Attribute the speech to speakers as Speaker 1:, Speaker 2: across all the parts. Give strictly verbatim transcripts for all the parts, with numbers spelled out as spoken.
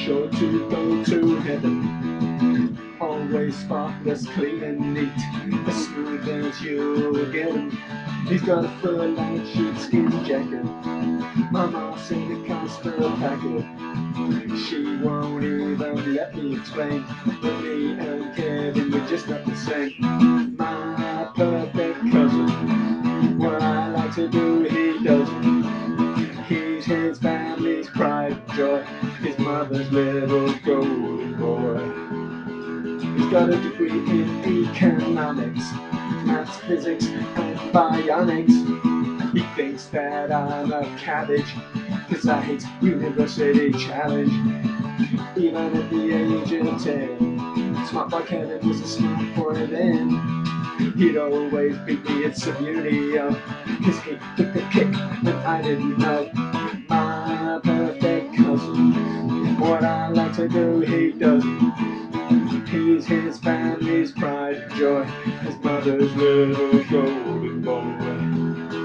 Speaker 1: sure to go to heaven. Always spotless, clean and neat, as smooth as you'll get him. He's got a fur-lined sheepskin jacket. Mama said it costs for a packet. She won't even let me explain, but me and Kevin, we're just not the same. My perfect cousin, what I like to do, he doesn't. He's his family's pride and joy, his mother's little golden boy. He's got a degree in economics, maths, physics, and bionics. He thinks that I'm a cabbage, cause I hate university challenge. Even at the age of ten, Smart Boy Kevin was a smart boy then. He'd always beat me at some uni, uh, cause he took the kick and I didn't know. My perfect cousin, what I like to do, he doesn't. He's his family's pride and joy, his mother's little golden boy.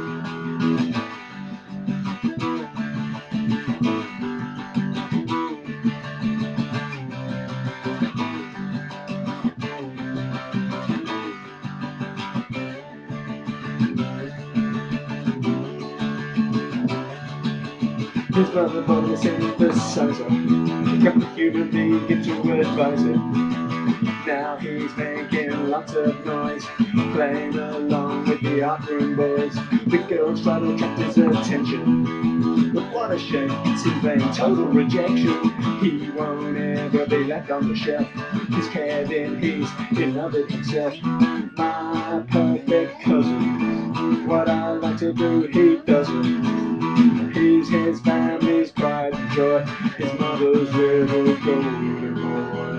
Speaker 1: His brother Bob is synthesizer, kept the human being to advise him. Now he's making lots of noise, playing along with the art room boys. The girls try to attract his attention, but what a shame, it's in vain, total rejection. He won't ever be left on the shelf. He's Kevin, he's in love with himself. My perfect cousin, what I like to do, he doesn't. He's his family's pride and joy, his mother's little golden boy.